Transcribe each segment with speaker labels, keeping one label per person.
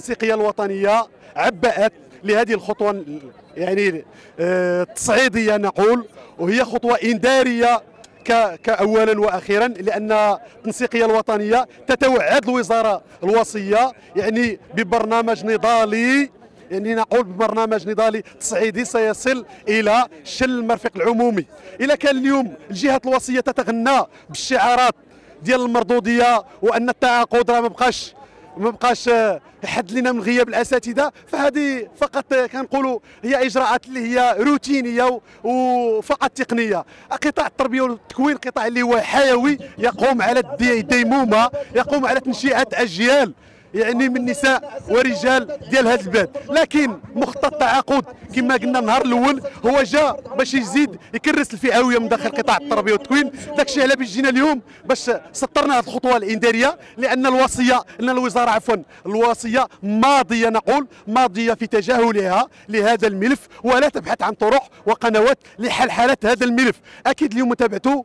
Speaker 1: التنسيقيه الوطنيه عبأت لهذه الخطوه يعني التصعيديه نقول، وهي خطوه انذاريه كأولا واخيرا، لان التنسيقيه الوطنيه تتوعد الوزاره الوصيه يعني ببرنامج نضالي، يعني نقول ببرنامج نضالي تصعيدي سيصل الى شل المرفق العمومي. اذا كان اليوم الجهات الوصيه تتغنى بالشعارات ديال المردوديه وان التعاقد راه ما بقاش يحد لنا من غياب الاساتذه، فهذه فقط كنقولوا هي اجراءات اللي هي روتينيه وفقط تقنيه. قطاع التربيه والتكوين قطاع اللي هو حيوي، يقوم على الديمومه، يقوم على تنشئه اجيال يعني من نساء ورجال ديال هذا البلاد. لكن مخطط التعاقد كما قلنا النهار الاول هو جاء باش يزيد يكرس الفئويه من داخل قطاع التربيه والتكوين. داكشي على باش جينا اليوم باش سطرنا هذه الخطوه الانذاريه، لان الوزاره عفوا الوصيه ماضيه، نقول ماضيه في تجاهلها لهذا الملف، ولا تبحث عن طرق وقنوات لحلحله هذا الملف. اكيد اليوم تابعتوا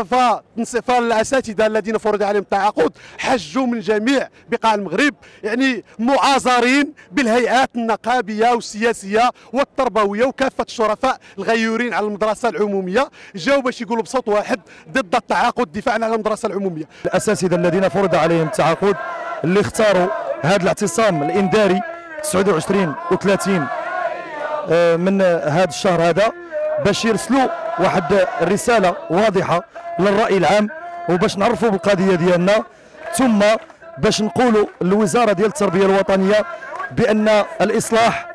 Speaker 1: فالاساتذه الذين فرض عليهم التعاقد حجوا من جميع بقاع المغرب، يعني معاذرين بالهيئات النقابيه والسياسيه والتربويه وكافه الشرفاء الغيورين على المدرسه العموميه، جاوا باش يقولوا بصوت واحد ضد التعاقد دفاعا على المدرسه العموميه.
Speaker 2: الاساتذه الذين فرض عليهم التعاقد اللي اختاروا هذا الاعتصام الانذاري 29 و30 من هذا الشهر هذا باش يرسلوا واحد الرساله واضحه للراي العام، وباش نعرفوا بالقضيه ديالنا، ثم باش نقولوا للوزاره ديال التربيه الوطنيه بان الاصلاح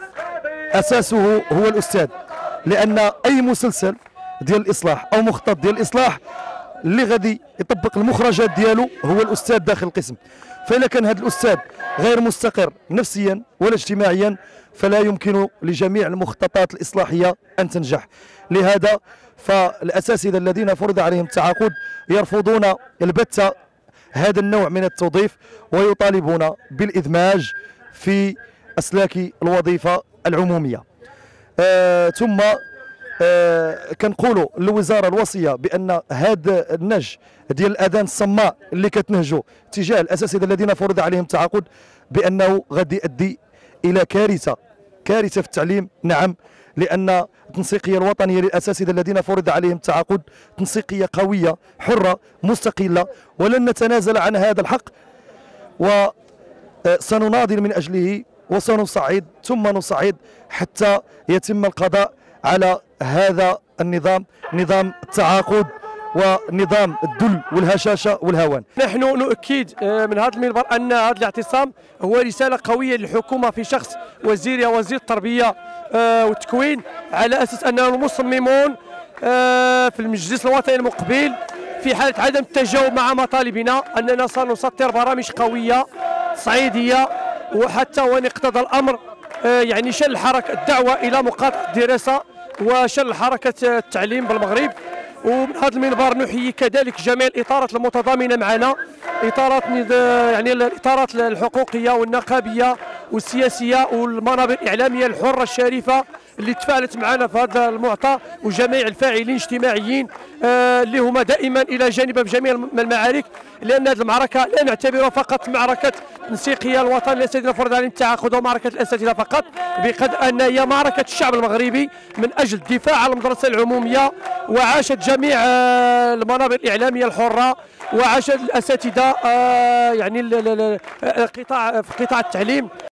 Speaker 2: اساسه هو الاستاذ، لان اي مسلسل ديال الاصلاح او مخطط ديال الاصلاح اللي غادي يطبق المخرجات ديالو هو الاستاذ داخل القسم. فإذا كان هذا الاستاذ غير مستقر نفسيا ولا اجتماعيا فلا يمكن لجميع المخططات الاصلاحيه ان تنجح. لهذا فالاساتذه الذين فرض عليهم التعاقد يرفضون البتة هذا النوع من التوظيف، ويطالبون بالإدماج في أسلاك الوظيفة العمومية. ثم كنقولوا للوزارة الوصية بأن هذا النهج ديال الأذان الصماء اللي كتنهجوا تجاه الأساتذة الذين فرض عليهم التعاقد بأنه غادي يؤدي إلى كارثة في التعليم. نعم، لأن التنسيقية الوطنية للأساتذة الذين فرض عليهم التعاقد تنسيقية قوية حرة مستقلة، ولن نتنازل عن هذا الحق، وسنناضل من أجله وسنصعد ثم نصعد حتى يتم القضاء على هذا النظام، نظام التعاقد ونظام الذل والهشاشة والهوان.
Speaker 3: نحن نؤكد من هذا المنبر أن هذا الاعتصام هو رسالة قوية للحكومة في شخص وزير التربية والتكوين، على أساس أننا مصممون في المجلس الوطني المقبل في حالة عدم التجاوب مع مطالبنا أننا سنسطر برامج قوية صعيدية، وحتى وإن اقتضى الأمر يعني شل حركة الدعوة إلى مقاطعة الدراسة وشل حركة التعليم بالمغرب. ومن هذا المنبر نحيي كذلك جميع الاطارات المتضامنه معنا، اطارات يعني الاطارات الحقوقيه والنقابيه والسياسيه والمنابر الاعلاميه الحره الشريفه اللي تفاعلت معنا في هذا المعطى، وجميع الفاعلين الاجتماعيين اللي هما دائما الى جانب في جميع المعارك، لان هذه المعركه لا نعتبرها فقط معركه التنسيقيه الوطنيه للاساتذه فرض عليهم التعاقد ومعركه الاساتذه فقط، بقدر ان هي معركه الشعب المغربي من اجل الدفاع عن المدرسه العموميه، وعاشت جميع المنابر الاعلاميه الحره، وعاشت الاساتذه يعني في قطاع التعليم.